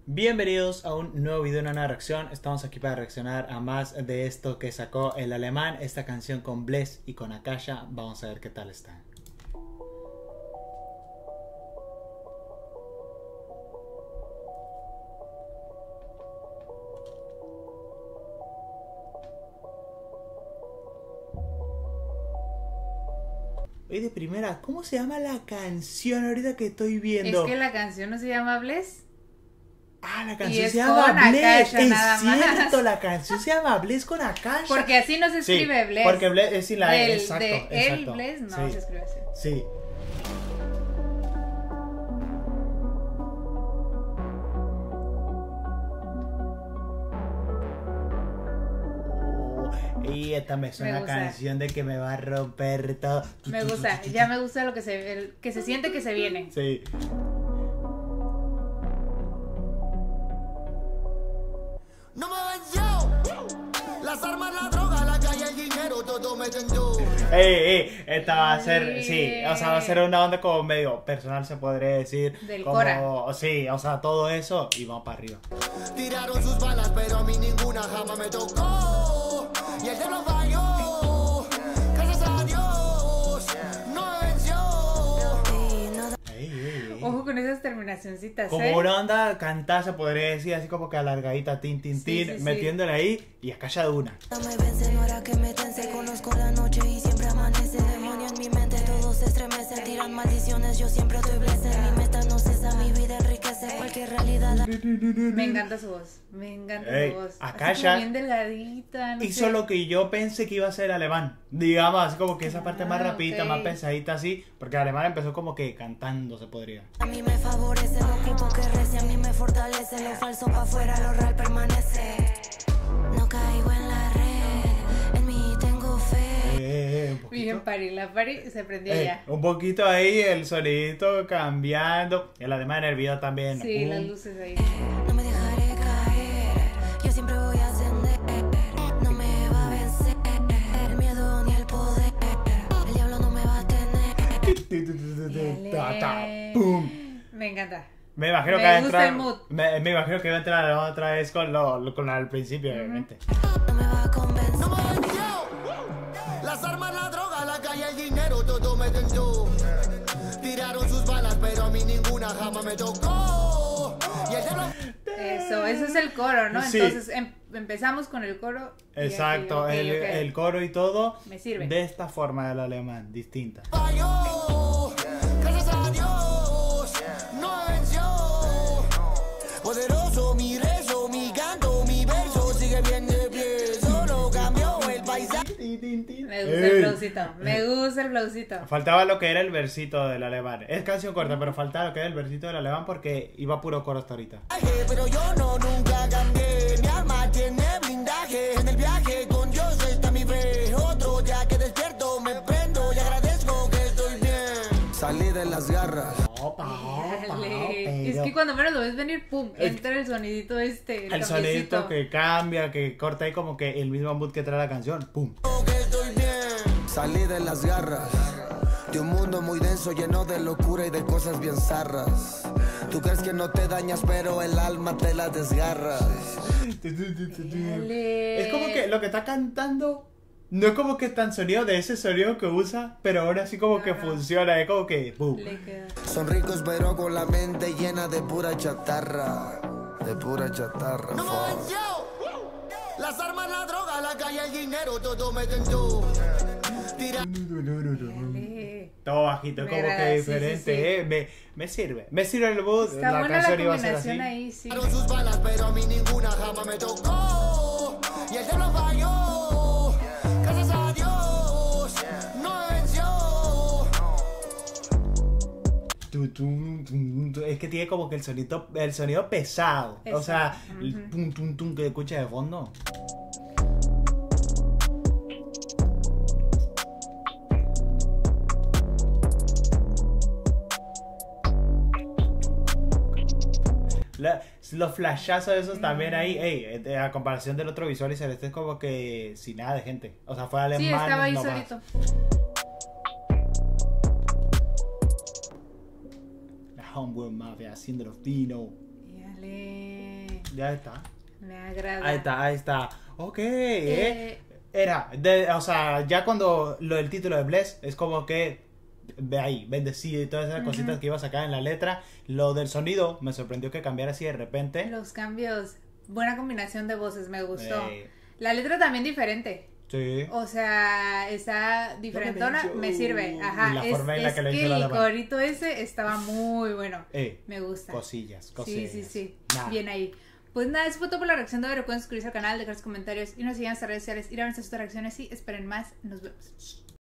Bienvenidos a un nuevo video, una nueva reacción. Estamos aquí para reaccionar a más de esto que sacó el alemán, esta canción con Bless y con Akasha. Vamos a ver qué tal está. Oye, de primera, ¿cómo se llama la canción ahorita que estoy viendo? Es que la canción no se llama Bless. Ah, la Y canción es se llama con Bless. Akasha, nada Es más. cierto, la canción se llama Bless con Akasha. Porque así no se escribe Sí, Bless. porque Bless es sin la E, exacto, de exacto. el Bless no Sí. se escribe así. Sí. Y esta me suena Me una gusta. canción de que me va a romper todo. Me gusta, ya me gusta lo que que se siente que se viene. Sí. No me venció. Las armas, la droga, la calle, el dinero, todo me tentó. Esta va a ser, sí, o sea, va a ser una onda como medio personal, se podría decir. Del como, Cora. Sí, o sea, todo eso y vamos para arriba. Tiraron sus balas, pero a mí ninguna jamás me tocó. Y el diablo falló. Gracias a Dios, no me venció. Ojo con esas terminacioncitas, Como una onda cantada, se podría decir, así como que alargadita, tin, tin, Sí, tin, sí, sí. metiéndole ahí y acá ya de una. No me vence, no hará que me tense. Conozco la noche y siempre amanece. Demonio en mi mente, todo se estremece. Tiran maldiciones, yo siempre estoy blessed. Mi meta no cesa, mi vida enriquece. Cualquier realidad. Me encanta su voz. Me encanta Ey, su voz. acá Así ya como bien delgadita. No hizo sé. lo que yo pensé que iba a ser alemán. Digamos, así como que esa parte más rapidita, ok. más pesadita así. Porque el alemán empezó como que cantando, se podría. A mí me favorece, no ocupo que rece. A mí me fortalece, lo falso pa' afuera, lo real permanece. No caigo en la red, en mí tengo fe. Un poquito. Bien, la Pari se prendía ya. Un poquito ahí, el sonidito cambiando. El alemán en el video también. Sí, las luces ahí. No me dejaré caer, yo siempre voy a ascender. No me va a vencer el miedo ni el poder. El diablo no me va a tener. ¡Pum! Me encanta. Me imagino Me que va a gusta entrar. el mood. Me imagino que va a entrar otra vez con con al principio, obviamente. No me va a convencer. No me venció. Las armas, la droga, la calle, el dinero, todo me tentó. Tiraron sus balas, pero a mí ninguna jamás me tocó. Y el diablo. Eso es el coro, ¿no? Sí. Entonces empezamos con el coro. y Exacto, aquí, ok, ok. el coro y todo. Me sirve. De esta forma del alemán, distinta. Falló, gracias a Dios, no me venció. Poderoso, mi rezo, mi canto, mi verso sigue bien de pie. Solo cambió el paisaje. Me gusta el flowcito. Me gusta el flowcito. Faltaba lo que era el versito del alemán. Es canción corta, pero faltaba lo que era el versito del alemán porque iba puro coro hasta ahorita. Pero yo no nunca cambié. Mi alma tiene blindaje. En el viaje con Dios está mi fe. Otro día que despierto me prendo y agradezco que estoy bien. Salí de las garras. Opa, Dale. Es que cuando menos lo ves venir, pum, entra el sonidito este. el sonidito que cambia, que corta ahí como que el mismo mood que trae la canción. ¡Pum! Que estoy bien. Salí de las garras. De un mundo muy denso lleno de locura y de cosas bien zarras. Tú crees que no te dañas, pero el alma te la desgarras. Es como que lo que está cantando no es como que tan sonido de ese sonido que usa, pero ahora sí como que funciona, es como que ¡pum! le queda. Son ricos pero con la mente llena de pura chatarra. De pura chatarra. No me venció. Las armas, la droga, la calle, el dinero, todo me tentó. Tira. Dale. Todo bajito, Me como agrada, que sí, diferente, sí, sí. Me sirve. Me sirve el mood, Está la buena la canción iba a ser así. combinación ahí, sí. Tiraron sus balas, pero a mí ninguna jamás me tocó. Y el diablo falló. Gracias a Dios, no me venció. Es que tiene como que el sonido pesado. O Eso. sea, el tum tum tum que escucha de fondo. Los flashazos esos también ahí, ey, a comparación del otro visualizer, este es como que sin nada de gente. O sea, fue alemán. Sí, estaba ahí nomás. solito. La Homeworld Mafia haciendo los Dino. Dale. Ya está. Me agrada. Ahí está. Ok, o sea, ya cuando lo del título de Bless es como que ve ahí, bendecido y todas esas cositas que iba a sacar en la letra. Lo del sonido me sorprendió que cambiara así de repente. Los cambios, buena combinación de voces, me gustó. La letra también diferente. Sí. O sea, está diferentona, me sirve. Ajá. Y la forma en la que lo hizo el la corito ese estaba muy bueno. Me gusta. Cosillas. Sí. Nah. Bien ahí. Pues nada, eso fue todo por la reacción de hoy. Recuerden suscribirse al canal, dejar sus comentarios y nos sigan en nuestras redes sociales. Ir a ver nuestras reacciones y esperen más. Nos vemos.